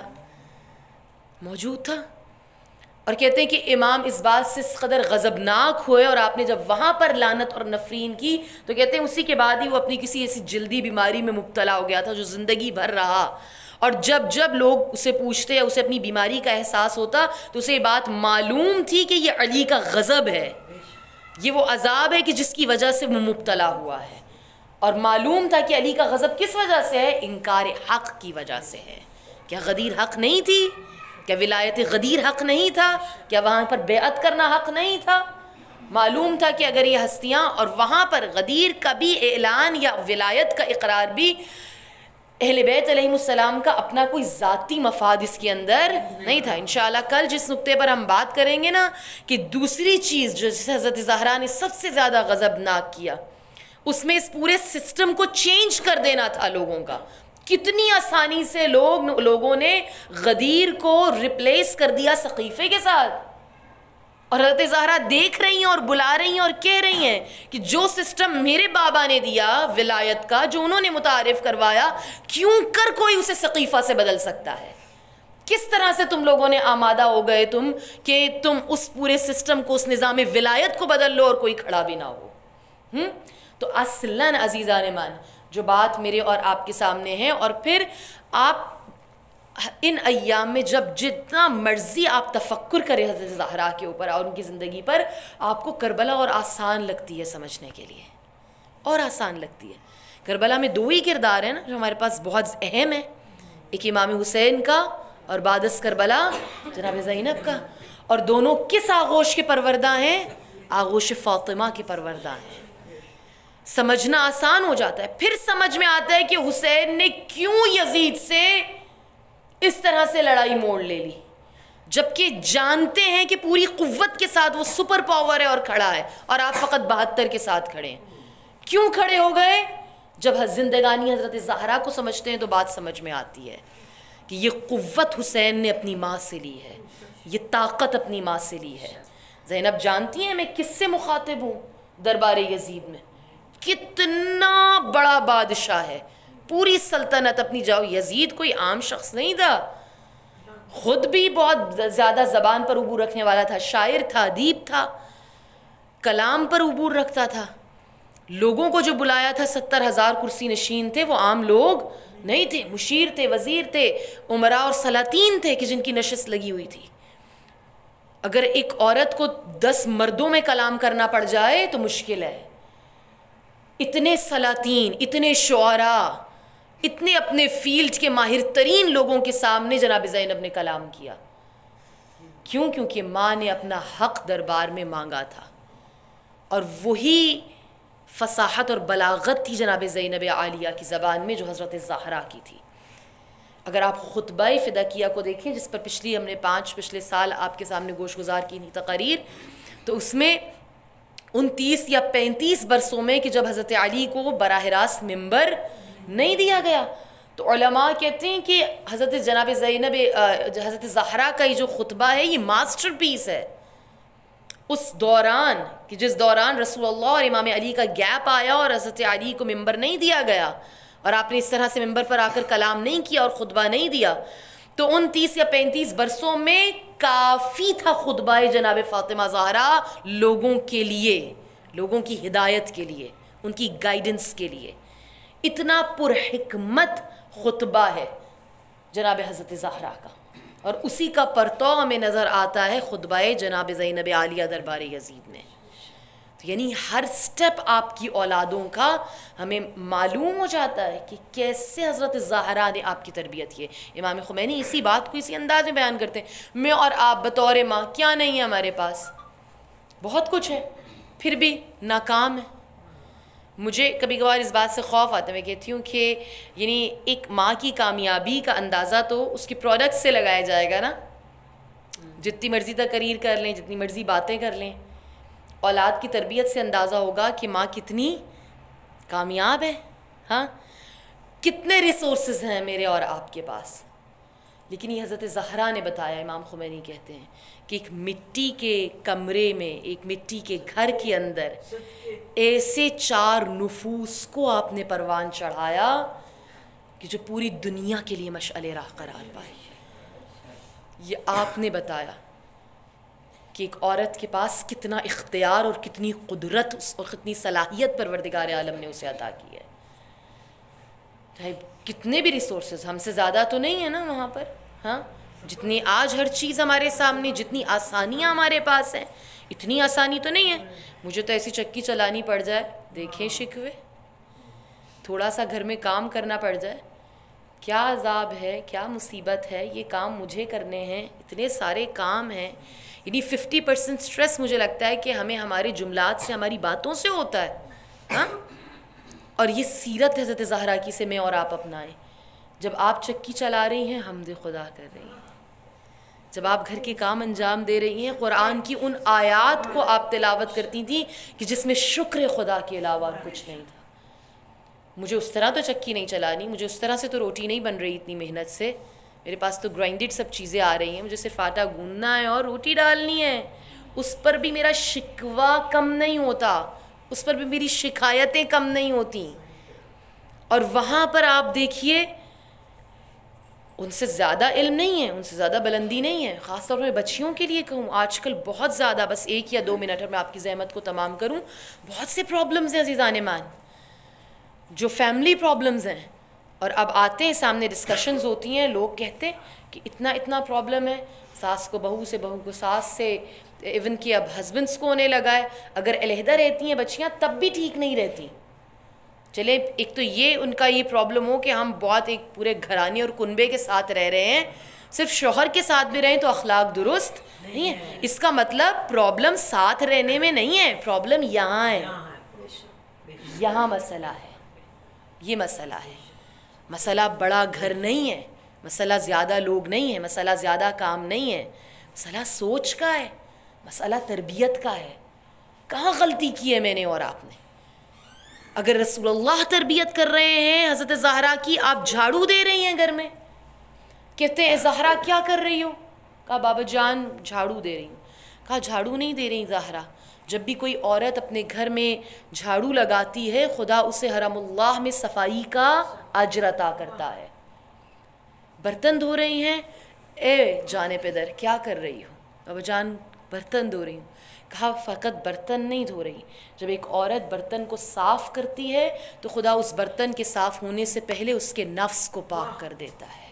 मौजूद था। और कहते हैं कि इमाम इस बात से इस कदर गज़बनाक हुए और आपने जब वहाँ पर लानत और नफरीन की तो कहते हैं उसी के बाद ही वो अपनी किसी ऐसी जल्दी बीमारी में मुब्तला हो गया था जो ज़िंदगी भर रहा। और जब जब लोग उसे पूछते या उसे अपनी बीमारी का एहसास होता तो उसे ये बात मालूम थी कि ये अली का गज़ब है, ये वो अजाब है कि जिसकी वजह से वो मुब्तला हुआ है। और मालूम था कि अली का गज़ब किस वजह से है? इनकार हक़ की वजह से है। क्या गदीर हक़ नहीं थी? क्या विलायत गदीर हक़ नहीं था? क्या वहाँ पर बेअत करना हक़ नहीं था? मालूम था कि अगर ये हस्तियाँ और वहाँ पर गदीर का भी ऐलान या विलायत का इकरार भी अहले बैत अलैहिमुस्सलाम का अपना कोई ज़ाती मफाद इसके अंदर नहीं था। इंशाअल्लाह कल जिस नुक्ते पर हम बात करेंगे ना कि दूसरी चीज़ जो जिसे हज़रत ज़हरा ने सबसे ज़्यादा गज़बनाक किया, उसमें इस पूरे सिस्टम को चेंज कर देना था लोगों का। कितनी आसानी से लोगों ने गदीर को रिप्लेस कर दिया सकीफ़े के साथ। और हज़रत ज़हरा देख रही हैं और बुला रही हैं और कह रही हैं कि जो सिस्टम मेरे बाबा ने दिया विलायत का, जो उन्होंने मुतारिफ़ करवाया, क्यों कर कोई उसे सकीफ़ा से बदल सकता है? किस तरह से तुम लोगों ने आमादा हो गए तुम कि तुम उस पूरे सिस्टम को, उस निज़ाम विलायत को बदल लो और कोई खड़ा भी ना हो। तो असलन अज़ीज़ान मान जो बात मेरे और आपके सामने है, और फिर आप इन अय्याम में जब जितना मर्ज़ी आप तफक्कुर करें हज़रत ज़हरा के ऊपर और उनकी ज़िंदगी पर, आपको करबला और आसान लगती है समझने के लिए, और आसान लगती है। करबला में दो ही किरदार हैं ना जो हमारे पास बहुत अहम है, एक इमाम हुसैन का और बादस करबला जनाब ज़ैनब का। और दोनों किस आगोश के परवरदा हैं? आगोश फ़ातिमा के परवरदा हैं। समझना आसान हो जाता है। फिर समझ में आता है कि हुसैन ने क्यों यजीद से इस तरह से लड़ाई मोड़ ले ली, जबकि जानते हैं कि पूरी कुव्वत के साथ वो सुपर पावर है और खड़ा है, और आप फ़कत 72 के साथ खड़े हैं। क्यों खड़े हो गए? जब जिंदगानी हज़रत ज़हरा को समझते हैं तो बात समझ में आती है कि ये कुव्वत हुसैन ने अपनी माँ से ली है, ये ताकत अपनी माँ से ली है। ज़ैनब जानती हैं मैं किससे मुखातिब हूँ? दरबार यजीद में कितना बड़ा बादशाह है, पूरी सल्तनत अपनी जाओ। यजीद कोई आम शख्स नहीं था, खुद भी बहुत ज़्यादा ज़बान पर उबूर रखने वाला था, शायर था, अदीब था, कलाम पर उबूर रखता था। लोगों को जो बुलाया था 70,000 कुर्सी नशीन थे, वो आम लोग नहीं थे, मुशीर थे, वज़ीर थे, उमरा और सलातीन थे कि जिनकी नशिस्त लगी हुई थी। अगर एक औरत को 10 मर्दों में कलाम करना पड़ जाए तो मुश्किल है। इतने सलातीन, इतने शुआरा, इतने अपने फील्ड के माहिर तरीन लोगों के सामने जनाब ज़ैनब ने कलाम किया। क्यों? क्योंकि माँ ने अपना हक़ दरबार में मांगा था, और वही फसाहत और बलागत थी जनाब ज़ैनब आलिया की ज़बान में जो हज़रत ज़हरा की थी। अगर आप खुतबा फ़िदाकिया को देखें, जिस पर हमने पिछले साल आपके सामने गोशगुजार की थी तक़रीर, तो उसमें 29 या 35 बरसों में कि जब हज़रत अली को बराह रास्त मिंबर नहीं दिया गया, तो उलमा कहते हैं कि हज़रत जनाब ज़ैनब हज़रत ज़हरा का ये जो खुतबा है ये मास्टरपीस है। उस दौरान कि जिस दौरान रसूलुल्लाह और इमाम अली का गैप आया और हज़रत अली को मिंबर नहीं दिया गया और आपने इस तरह से मिंबर पर आकर कलाम नहीं किया और ख़ुतबा नहीं दिया, तो उन 30 या 35 बरसों में काफ़ी था खुतबाए जनाब फ़ातिमा ज़हरा लोगों के लिए, लोगों की हिदायत के लिए, उनकी गाइडेंस के लिए। इतना पुरहिकमत खुतबा है जनाब हज़रत ज़हरा का, और उसी का परतौ हमें नज़र आता है खुतबाए जनाब ज़ैनब आलिया दरबार यज़ीद में। तो यानी हर स्टेप आपकी औलादों का हमें मालूम हो जाता है कि कैसे हज़रत ज़हरा ने आपकी तरबियत की है। इमाम ख़ुमैनी इसी बात को इसी अंदाज में बयान करते हैं, मैं और आप बतौर माँ क्या नहीं है हमारे पास, बहुत कुछ है, फिर भी नाकाम है। मुझे कभी कभार इस बात से खौफ आता है, मैं कहती हूँ कि यानी एक माँ की कामयाबी का अंदाज़ा तो उसके प्रोडक्ट से लगाया जाएगा ना। जितनी मर्ज़ी तकरीर कर लें, जितनी मर्ज़ी बातें कर लें, औलाद की तरबियत से अंदाज़ा होगा कि माँ कितनी कामयाब है। हाँ, कितने रिसोर्सेज हैं मेरे और आपके पास। लेकिन ये हज़रत ज़हरा ने बताया, इमाम ख़ुमैनी कहते हैं कि एक मिट्टी के कमरे में, एक मिट्टी के घर के अंदर ऐसे 4 नुफूस को आपने परवान चढ़ाया कि जो पूरी दुनिया के लिए मशअले राह करार पाए। ये आपने बताया कि एक औरत के पास कितना इख्तियार और कितनी कुदरत और कितनी सलाहियत परवरदिगार आलम ने उसे अता की है। चाहे कितने भी रिसोर्सेज, हमसे ज़्यादा तो नहीं है ना वहाँ पर। हाँ, जितनी आज हर चीज़ हमारे सामने, जितनी आसानियाँ हमारे पास हैं, इतनी आसानी तो नहीं है। मुझे तो ऐसी चक्की चलानी पड़ जाए, देखें शिकवे, थोड़ा सा घर में काम करना पड़ जाए, क्या अजाब है, क्या मुसीबत है, ये काम मुझे करने हैं, इतने सारे काम हैं। यानी 50% स्ट्रेस मुझे लगता है कि हमें हमारे जुमलात से, हमारी बातों से होता है। हाँ, और ये सीरत हज़रत ज़हरा की से मैं और आप अपनाएं। जब आप चक्की चला रही हैं, हम्द खुदा कर रही हैं। जब आप घर के काम अंजाम दे रही हैं, कुरान की उन आयात को आप तिलावत करती थी कि जिसमें शुक्र खुदा के अलावा कुछ नहीं था। मुझे उस तरह तो चक्की नहीं चलानी, मुझे उस तरह से तो रोटी नहीं बन रही इतनी मेहनत से, मेरे पास तो ग्राइंडेड सब चीज़ें आ रही हैं, मुझे सिर्फ आटा गूंदना है और रोटी डालनी है। उस पर भी मेरा शिकवा कम नहीं होता, उस पर भी मेरी शिकायतें कम नहीं होती। और वहाँ पर आप देखिए, उनसे ज़्यादा इल्म नहीं है, उनसे ज़्यादा बुलंदी नहीं है। ख़ास तौर पर बच्चियों के लिए कहूँ, आजकल बहुत ज़्यादा, बस 1 या 2 मिनट में आपकी ज़हमत को तमाम करूँ, बहुत से प्रॉब्लम्स हैं अज़ीज़ान मान, जो फैमिली प्रॉब्लम्स हैं। और अब आते हैं सामने, डिस्कशंस होती हैं, लोग कहते हैं कि इतना इतना प्रॉब्लम है, सास को बहू से, बहू को सास से, इवन कि अब हस्बैंड्स को होने लगा है। अगर अलहदा रहती हैं बच्चियाँ तब भी ठीक नहीं रहती। चले, एक तो ये उनका ये प्रॉब्लम हो कि हम बहुत एक पूरे घराने और कुनबे के साथ रह रहे हैं, सिर्फ शौहर के साथ भी रहें तो अखलाक दुरुस्त नहीं है। इसका मतलब प्रॉब्लम साथ रहने में नहीं है, प्रॉब्लम यहाँ है, यहाँ मसला है, ये मसला है। मसला बड़ा घर नहीं है, मसला ज़्यादा लोग नहीं है, मसला ज़्यादा काम नहीं है, मसला सोच का है, मसला तरबियत का है। कहाँ गलती की है मैंने और आपने? अगर रसूलुल्लाह तरबियत कर रहे हैं हज़रत ज़हरा की, आप झाड़ू दे रही हैं घर में, कहते हैं ज़हरा क्या कर रही हो? कहा बाबा जान झाड़ू दे रही हूँ। कहा झाड़ू नहीं दे रही ज़हरा, जब भी कोई औरत अपने घर में झाड़ू लगाती है, खुदा उसे हरमुल्लाह में सफाई का अजर अता करता है। बर्तन धो रही हैं, ए जाने पे दर क्या कर रही हो? बाबा जान बर्तन धो रही हूँ। कहा फ़कत बर्तन नहीं धो रही, जब एक औरत बर्तन को साफ़ करती है तो खुदा उस बर्तन के साफ़ होने से पहले उसके नफ्स को पाक कर देता है।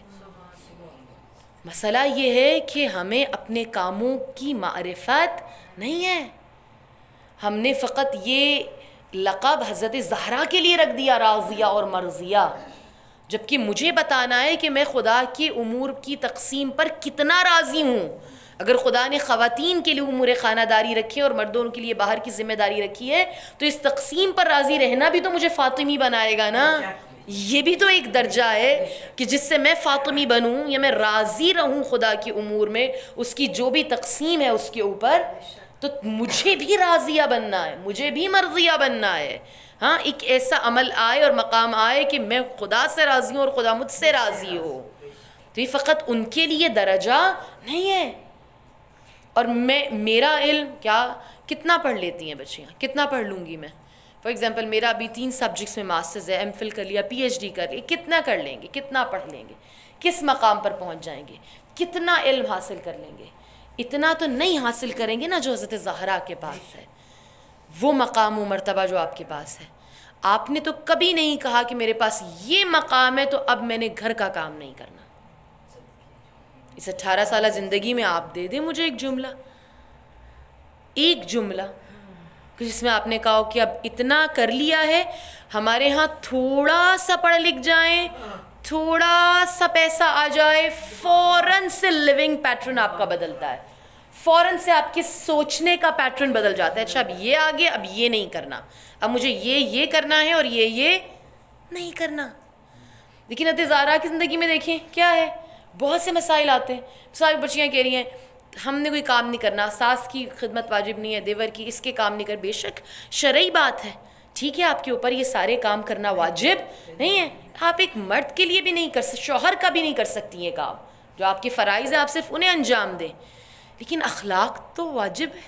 मसला ये है कि हमें अपने कामों की मारिफत नहीं है। हमने फ़कत ये लक़ब हज़रत ज़हरा के लिए रख दिया, राज़िया और मर्ज़िया, जबकि मुझे बताना है कि मैं खुदा के उमूर की तक़सीम पर कितना राज़ी हूँ। अगर खुदा ने ख़वातीन के लिए उमूर ख़ानादारी रखी है और मर्दों के लिए बाहर की ज़िम्मेदारी रखी है, तो इस तक़सीम पर राज़ी रहना भी तो मुझे फ़ातिमी बनाएगा ना। ये भी तो एक दर्जा है कि जिससे मैं फ़ातिमी बनूँ या मैं राज़ी रहूँ खुदा की उमूर में, उसकी जो भी तक़सीम है उसके ऊपर, तो मुझे भी राज़िया बनना है, मुझे भी मर्ज़िया बनना है। हाँ, एक ऐसा अमल आए और मकाम आए कि मैं खुदा से राज़ी हूँ और खुदा मुझसे राज़ी हो। तो ये फ़कत उनके लिए दर्जा नहीं है। और मैं, मेरा इल्म क्या, कितना पढ़ लेती हैं बच्चियाँ, कितना पढ़ लूँगी मैं? फॉर एग्ज़ाम्पल मेरा अभी 3 सब्जेक्ट्स में मास्टर्स है, एमफिल कर लिया, पीएचडी कर लिया, कितना कर लेंगे, कितना पढ़ लेंगे, किस मकाम पर पहुंच जाएंगे, कितना इल्म हासिल कर लेंगे? इतना तो नहीं हासिल करेंगे ना जो हज़रत ज़हरा के पास है, वो मकाम व मर्तबा जो आपके पास है। आपने तो कभी नहीं कहा कि मेरे पास ये मकाम है तो अब मैंने घर का काम नहीं करना। इस 18 साल ज़िंदगी में आप दे दें मुझे एक जुमला कि जिसमें आपने कहा कि अब इतना कर लिया है, हमारे यहाँ थोड़ा सा पढ़ लिख जाएं, थोड़ा सा पैसा आ जाए, फ़ौरन से लिविंग पैटर्न आपका बदलता है, फ़ौरन से आपके सोचने का पैटर्न बदल जाता है। अच्छा अब ये आ गया, अब ये नहीं करना, अब मुझे ये करना है और ये नहीं करना। लेकिन हज़रत ज़हरा की ज़िंदगी में देखें क्या है, बहुत से मसाइल आते हैं। सारी बच्चियाँ कह रही हैं हमने कोई काम नहीं करना, सास की खिदमत वाजिब नहीं है, देवर की, इसके काम नहीं कर। बेशक शरई बात है, ठीक है, आपके ऊपर ये सारे काम करना वाजिब नहीं है। आप एक मर्द के लिए भी नहीं कर सकते, शौहर का भी नहीं कर सकती ये काम, जो आपके फ़राइज़ है आप सिर्फ उन्हें अंजाम दें। लेकिन अखलाक तो वाजिब है,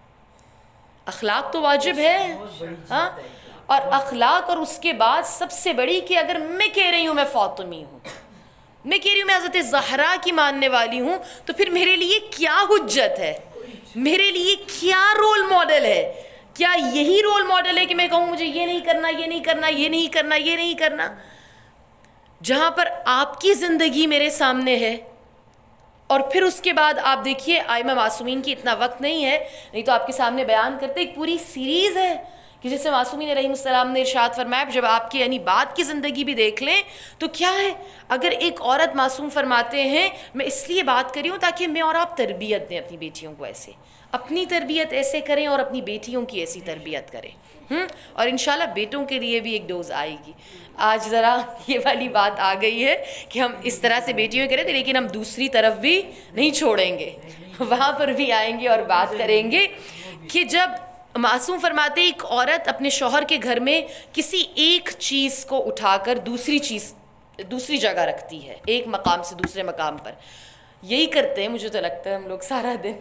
अखलाक तो वाजिब है। हाँ, और अखलाक, और उसके बाद सबसे बड़ी कि अगर मैं कह रही हूँ मैं फ़ातिमी हूँ, मैं कह रही हूँ मैं हज़रत ज़हरा की मानने वाली हूँ, तो फिर मेरे लिए क्या हुज्जत है, मेरे लिए क्या रोल मॉडल है? क्या यही रोल मॉडल है कि मैं कहूँ मुझे ये नहीं करना, ये नहीं करना, ये नहीं करना, ये नहीं करना? जहाँ पर आपकी ज़िंदगी मेरे सामने है, और फिर उसके बाद आप देखिए आइमा मासूमीन की इतना वक्त नहीं है, नहीं तो आपके सामने बयान करते एक पूरी सीरीज़ है कि जिससे मासूमीन अलैहिस्सलाम ने इरशाद फरमाया, जब आपकी यानी बाद की ज़िंदगी भी देख लें तो क्या है, अगर एक औरत मासूम फरमाते हैं, मैं इसलिए बात कर रही हूँ ताकि मैं और आप तरबियत दें अपनी बेटियों को, ऐसे अपनी तरबियत ऐसे करें और अपनी बेटियों की ऐसी तरबियत करें। और इंशाल्लाह बेटों के लिए भी एक डोज़ आएगी। आज ज़रा ये वाली बात आ गई है कि हम इस तरह से बेटियों करें थे, लेकिन हम दूसरी तरफ भी नहीं छोड़ेंगे, वहाँ पर भी आएंगे और बात करेंगे कि जब मासूम फरमाते एक औरत अपने शौहर के घर में किसी एक चीज़ को उठाकर दूसरी जगह रखती है, एक मकाम से दूसरे मकाम पर। यही करते हैं मुझे तो लगता है हम लोग सारा दिन,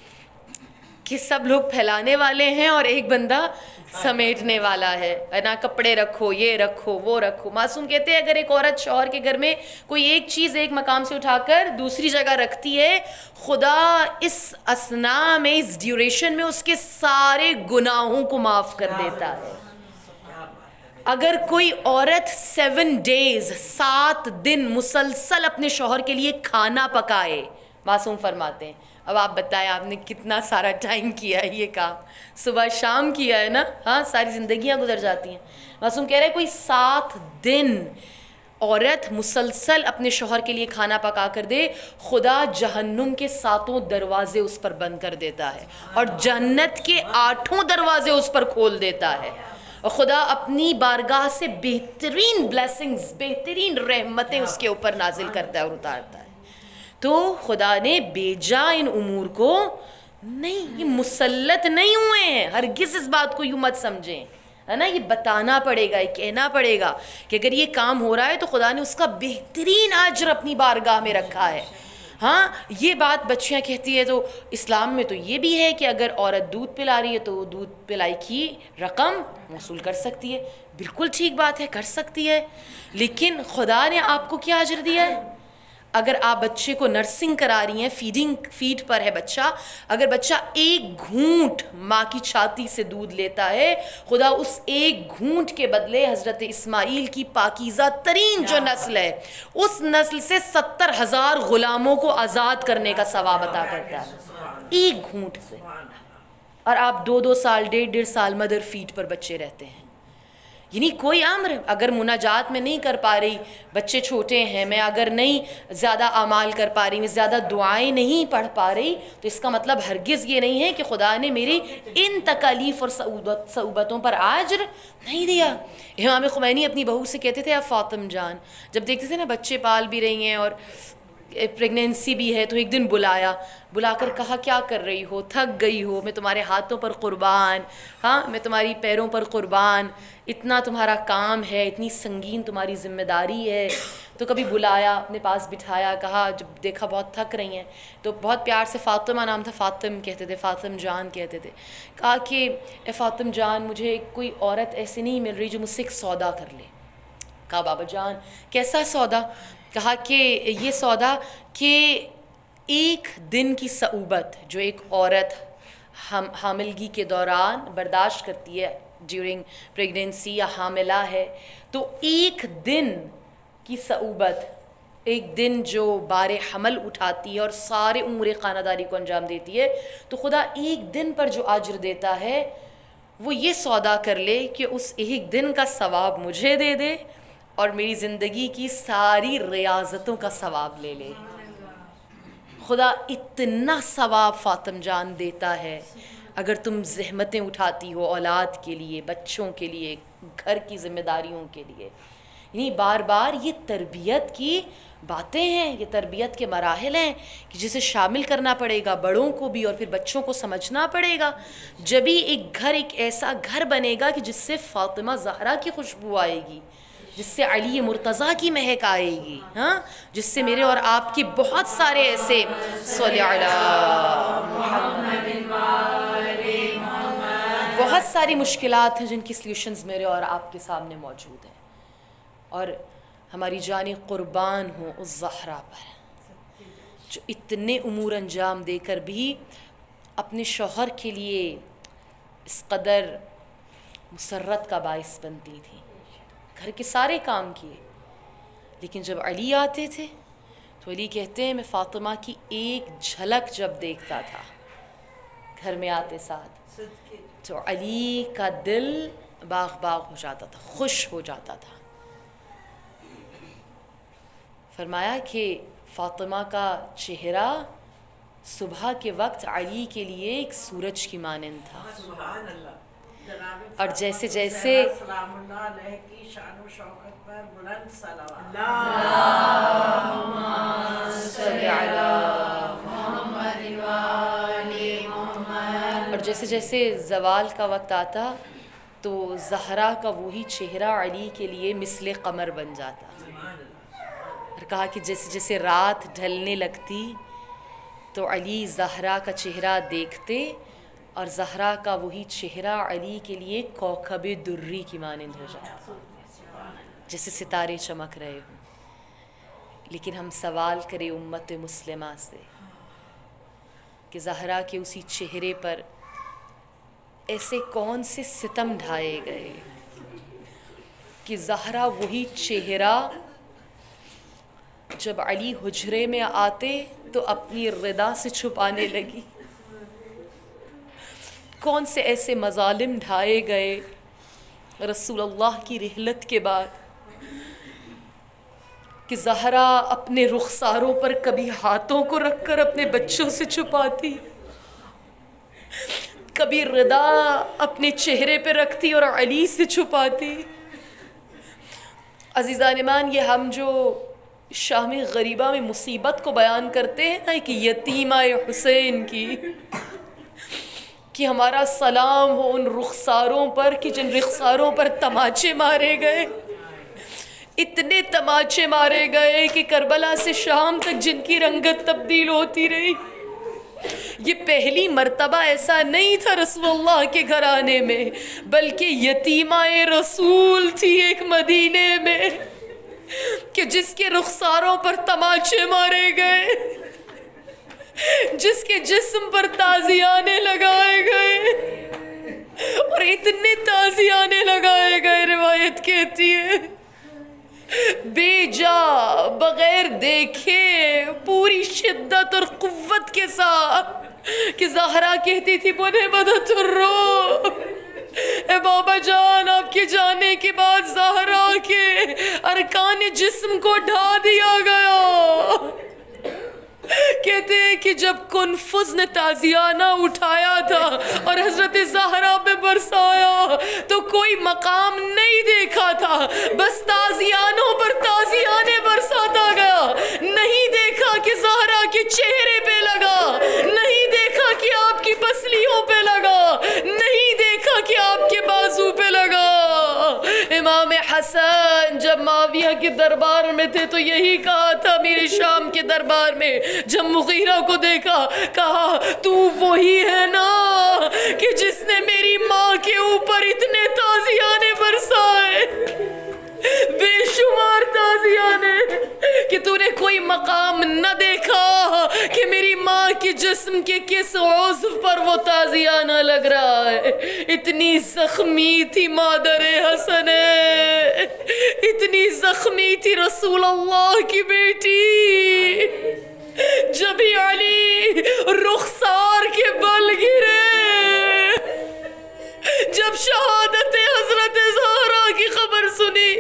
कि सब लोग फैलाने वाले हैं और एक बंदा समेटने वाला है ना, कपड़े रखो, ये रखो, वो रखो। मासूम कहते हैं अगर एक औरत शौहर के घर में कोई एक चीज़ एक मकाम से उठाकर दूसरी जगह रखती है, खुदा इस असना में, इस ड्यूरेशन में उसके सारे गुनाहों को माफ़ कर देता है। अगर कोई औरत 7 डेज़ 7 दिन मुसलसल अपने शौहर के लिए खाना पकाए, मासूम फरमाते हैं, अब आप बताएं आपने कितना सारा टाइम किया है ये काम, सुबह शाम किया है ना। हाँ, सारी ज़िंदगियाँ गुजर जाती हैं। मासूम कह रहे हैं कोई 7 दिन औरत मुसलसल अपने शौहर के लिए खाना पका कर दे, खुदा जहन्नुम के 7 दरवाजे उस पर बंद कर देता है और जन्नत के 8 दरवाजे उस पर खोल देता है, और खुदा अपनी बारगाह से बेहतरीन ब्लेसिंग्स, बेहतरीन रहमतें उसके ऊपर नाजिल करता है और उतारता है। तो खुदा ने बेजा इन उमूर को नहीं, ये मुसल्लत नहीं हुए हैं, हरगिज़ इस बात को यूँ मत समझें, है ना। ये बताना पड़ेगा, ये कहना पड़ेगा कि अगर ये काम हो रहा है तो खुदा ने उसका बेहतरीन अजर अपनी बारगाह में रखा है। हाँ, ये बात बच्चियाँ कहती है तो इस्लाम में तो ये भी है कि अगर औरत दूध पिला रही है तो दूध पिलाई की रकम वसूल कर सकती है। बिल्कुल ठीक बात है, कर सकती है, लेकिन खुदा ने आपको क्या अजर दिया है? अगर आप बच्चे को नर्सिंग करा रही हैं, फीड पर है बच्चा, अगर बच्चा एक घूंट माँ की छाती से दूध लेता है, खुदा उस एक घूंट के बदले हज़रत इस्माइल की पाकीज़ा तरीन जो नस्ल है, उस नस्ल से 70,000 ग़ुलामों को आज़ाद करने का सवाब अता करता है एक घूंट से। और आप 2-2 साल, 1.5 साल मदर फीड पर बच्चे रहते हैं। यानी कोई अम्र अगर मुनाजात में नहीं कर पा रही, बच्चे छोटे हैं, मैं अगर नहीं ज़्यादा अमाल कर पा रही, मैं ज़्यादा दुआएं नहीं पढ़ पा रही, तो इसका मतलब हरगिज़ ये नहीं है कि खुदा ने मेरी इन तकालीफ़ और सऊबतों पर आजर नहीं दिया। इमाम खुमैनी अपनी बहू से कहते थे, आप फ़ातिमा जान, जब देखते थे ना बच्चे पाल भी रही हैं और प्रेगनेंसी भी है, तो एक दिन बुलाकर कहा क्या कर रही हो, थक गई हो, मैं तुम्हारे हाथों पर कुर्बान, हाँ मैं तुम्हारी पैरों पर कुर्बान, इतना तुम्हारा काम है, इतनी संगीन तुम्हारी जिम्मेदारी है। तो कभी बुलाया, अपने पास बिठाया, कहा, जब देखा बहुत थक रही हैं तो बहुत प्यार से, फ़ातिमा नाम था, फ़ातिम कहते थे, फ़ातिम जान कहते थे, कहा कि ए फ़ातिम जान, मुझे कोई औरत ऐसी नहीं मिल रही जो मुझसे एक सौदा कर ले। कहा बाबा जान कैसा सौदा? कहा कि ये सौदा कि एक दिन की सऊबत जो एक औरत हामिलगी के दौरान बर्दाश्त करती है, ड्यूरिंग प्रेगनेंसी या हामिला है, तो एक दिन की सऊबत, एक दिन जो बारे हमल उठाती है और सारे उम्र खानादारी को अंजाम देती है, तो खुदा एक दिन पर जो अज्र देता है वो ये सौदा कर ले कि उस एक दिन का सवाब मुझे दे दे और मेरी ज़िंदगी की सारी रियाजतों का सवाब ले ले। खुदा इतना सवाब फ़ातिम जान देता है अगर तुम ज़हमतें उठाती हो औलाद के लिए, बच्चों के लिए, घर की ज़िम्मेदारियों के लिए। यानी बार बार ये तरबियत की बातें हैं, ये तरबियत के मराहिल हैं कि जिसे शामिल करना पड़ेगा, बड़ों को भी और फिर बच्चों को समझना पड़ेगा। जब भी एक घर एक ऐसा घर बनेगा कि जिससे फ़ातिमा ज़हरा की खुशबू आएगी, जिससे अली मुर्तज़ा की महक आएगी, हाँ, जिससे मेरे और आपके बहुत सारे ऐसे बहुत सारी मुश्किलात हैं जिनकी सल्यूशंस मेरे और आपके सामने मौजूद हैं। और हमारी जानें कुर्बान हो उस ज़हरा पर जो इतने उमूर अंजाम देकर भी अपने शौहर के लिए इस कदर मुसर्रत का बाइस बनती थी, घर के सारे काम किए। लेकिन जब अली आते थे तो अली कहते हैं मैं फ़ातिमा की एक झलक जब देखता था घर में आते साथ, तो अली का दिल बाग बाग हो जाता था, खुश हो जाता था। फरमाया कि फ़ातिमा का चेहरा सुबह के वक्त अली के लिए एक सूरज की मानंद था। और जैसे जैसे और जैसे जैसे ज़वाल का वक्त आता तो ज़हरा का वही चेहरा अली के लिए मिसले कमर बन जाता। और कहा कि जैसे जैसे रात ढलने लगती तो अली ज़हरा का चेहरा देखते और ज़हरा का वही चेहरा अली के लिए कौकबे दुर्री की मानंद हो जाता, जैसे सितारे चमक रहे हों। लेकिन हम सवाल करें उम्मत मुस्लिमा से कि ज़हरा के उसी चेहरे पर ऐसे कौन से सितम ढाए गए कि ज़हरा वही चेहरा जब अली हुजरे में आते तो अपनी रिदा से छुपाने लगी। कौन से ऐसे मज़ालिम ढाए गए रसूलुल्लाह की रिहलत के बाद कि ज़हरा अपने रुखसारों पर कभी हाथों को रखकर अपने बच्चों से छुपाती, कभी रिदा अपने चेहरे पर रखती और अली से छुपाती। अज़ीज़ान ईमान, ये हम जो शाम गरीबा में मुसीबत को बयान करते हैं ना कि यतीमा हुसैन की, कि हमारा सलाम हो उन रुखसारों पर कि जिन रुखसारों पर तमाचे मारे गए, इतने तमाचे मारे गए कि करबला से शाम तक जिनकी रंगत तब्दील होती रही। ये पहली मर्तबा ऐसा नहीं था रसूलुल्लाह के घराने में, बल्कि यतीमाए रसूल थी एक मदीने में कि जिसके रुखसारों पर तमाचे मारे गए, जिसके जिस्म पर ताजियाने लगाए गए, और इतने ताजियाने लगाए गए, रिवायत कहती है बेजा बगैर देखे पूरी शिद्दत और कुव्वत के साथ कि ज़हरा कहती थी मुझे मदद रो, ए बाबा जान आपके जाने के बाद ज़हरा के अरकान जिस्म को ढा दिया गया। कहते हैं कि जब कुनफुज ने ताजियाना उठाया था और हजरत ज़हरा पे बरसाया तो कोई मकाम नहीं देखा था, बस ताजियानों पर ताजियाने बरसाता गया। नहीं देखा कि आपके चेहरे पे लगा, नहीं देखा कि आपकी पसलियों पे लगा, नहीं देखा कि आपके बाजू पे लगा। इमाम हसन जब माविया के दरबार में थे तो यही कहा था मेरे शाम के दरबार में, जब मुगीरा को देखा कहा तू वही है ना कि जिसने मेरी माँ के ऊपर इतने ताजियाने बरसाए, बेशुमार ताजियाने, कि तूने कोई मकाम न देखा कि मेरी माँ के जिस्म के किस उज़्व पर वो ताजियाना लग रहा है। इतनी जख्मी थी मादरे हसन, इतनी जख्मी थी रसूल अल्लाह की बेटी। जब ही अली रुखसार के बल गिरे, जब शहादत हजरत ज़हरा की खबर सुनी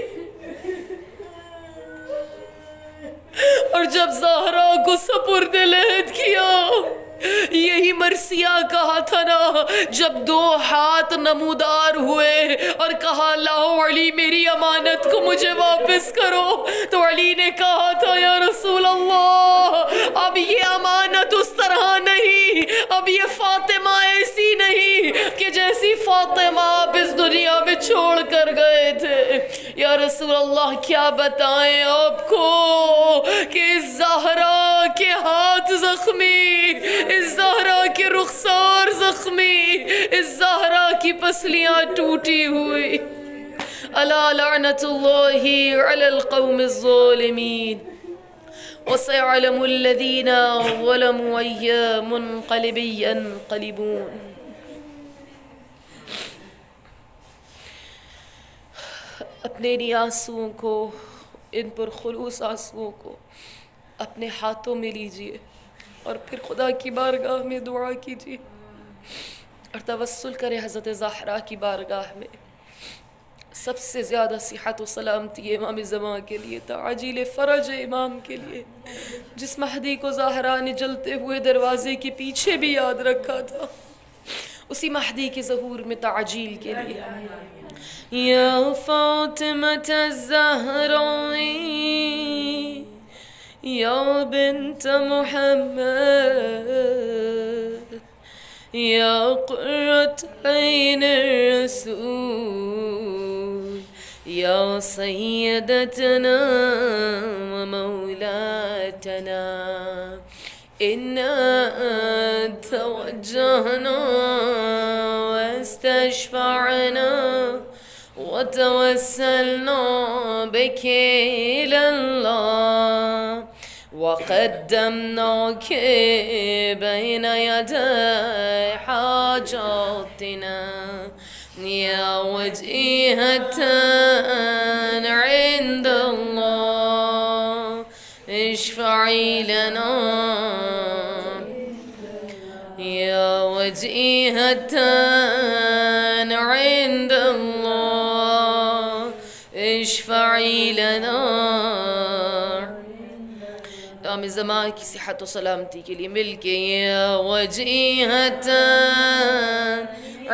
और जब ज़हरा को सपुर्दे लहद किया, यही मरसिया कहा था ना, जब दो हाथ नमूदार हुए और कहा लाओ अली मेरी अमानत को मुझे वापस करो, तो अली ने कहा था या रसूल अल्लाह अब ये अमानत उस तरह नहीं, अब ये फातिमा ऐसी नहीं कि जैसी फातिमा आप इस दुनिया में छोड़ कर गए थे। या रसूल अल्लाह क्या बताएं आपको कि इस ज़हरा के हाथ जख्मी, इस ज़हरा के रुखसार जख्मी, इस ज़हरा की पसलियां टूटी हुई। अला लअनतुल्लाहि अलल क़ौमिज़ ज़ालिमीन वसयअलमुल लज़ीना ज़लमू अय्या मुनक़लिबिन यन्क़लिबून। अपने इन आंसुओं को, इन पुरखुलूस आंसुओं को अपने हाथों में लीजिए और फिर खुदा की बारगाह में दुआ कीजिए और तवस्सुल करें हज़रत ज़हरा की बारगाह में। सबसे ज़्यादा सिहत व सलामती इमाम ज़मा के लिए, ताजील फ़रज इमाम के लिए, जिस महदी को ज़हरा ने जलते हुए दरवाज़े के पीछे भी याद रखा था, उसी महदी के ज़हूर में ताजील के लिए। या फ़ातिमत ज़हरा या बिन्त मुहम्मद या क़ुर्रत ऐन रसूल या सय्यदतना व मौलातना इन्ना तवज्जहना वस्तशफ़अना वतवस्सलना बिके इलल्लाह वक़द्दमनाक बैन यदै हाजातिना या वजीहतन इंदल्लाह इश्फ़ई लना या वजीहतन इंदल्लाह इश्फ़ई लना। इमाम ज़मा की सेहत व सलामती के लिए मिल के या वजीहतन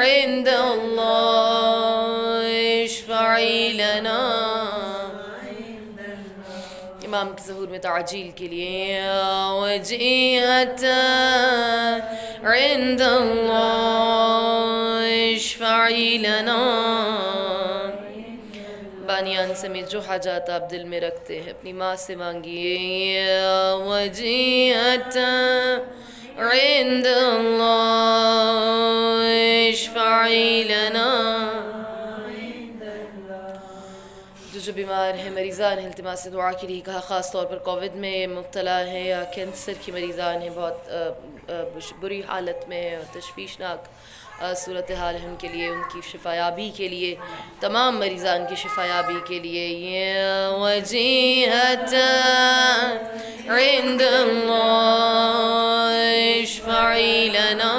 इंदल्लाह इश्फ़ई लना। इमाम के ज़हूर में ताजील के लिए या वजीहतन इंदल्लाह इश्फ़ई लना। बानियान समेत जो हाजात आप दिल में रखते हैं अपनी माँ से मांगिए या वजीहतन इंदल्लाह इश्फ़ई लना। जो बीमार हैं, मरीज़ान हैं, इल्तिमास से दुआ के लिए कहा, ख़ास तौर पर कोविड में मुब्तला हैं या कैंसर की मरीज़ान हैं, बहुत बुरी हालत में है और तशवीशनाक सूरत हाल है, उनके लिए, उनकी शिफायाबी के लिए, तमाम मरीज़ान की शिफायाबी के लिए या वजीहतन इंदल्लाह इश्फ़ई लना।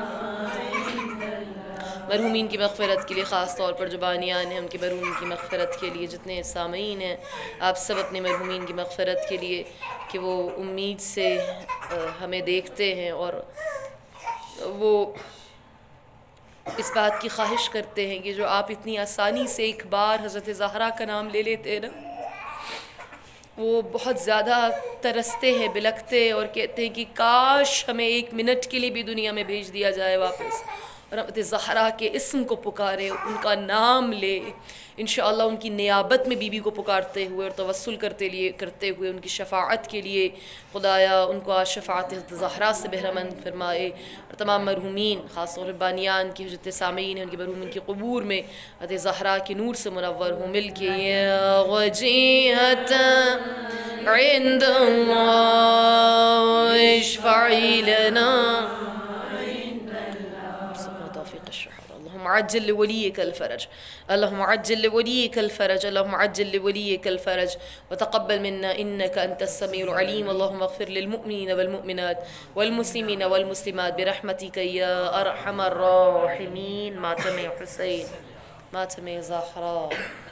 मरहूमीन की मग़फ़िरत के लिए, ख़ास तौर पर जो बानियान हैं उनके मरहूमीन की मग़फ़िरत के लिए, जितने सामीन हैं आप सब अपने मरहूमीन की मग़फ़िरत के लिए कि वो उम्मीद से हमें देखते हैं और वो इस बात की ख्वाहिश करते हैं कि जो आप इतनी आसानी से एक बार हज़रत ज़हरा का नाम ले लेते हैं ना, वो बहुत ज़्यादा तरसते हैं, बिलखते और कहते हैं कि काश हमें 1 मिनट के लिए भी दुनिया में भेज दिया जाए वापस, और रहमत ज़हरा के इस्म को पुकारे, उनका नाम ले, इंशाअल्लाह उनकी नियाबत में बीबी को पुकारते हुए और तवस्सुल करते हुए उनकी शफ़ाअत के लिए खुदाया उनको आज शफ़ाअत ज़हरा से बहरामंद फरमाए, और तमाम मरहूमीन ख़ास तौर पर बानियान के जितने सामीन हैं उनके मरहूमीन की क़बूर में हज़रत ज़हरा के नूर से मुनव्वर हो मिल के अज्जल लिवलियिकल फ़रज, अल्लाहुम्मा अज्जल लिवलियिकल फ़रज, अल्लाहुम्मा अज्जल लिवलियिकल फ़रज व तक़ब्बल मिन्ना इन्नका अंतस समीउल अलीम। अल्लाहुम्मा इग़फ़िर लिल मुअमिनीना वल मुअमिनात वल मुस्लिमीना वल मुस्लिमात बिरहमतिका या अरहमर राहिमीन। मातम हुसैन, मातम ज़हरा।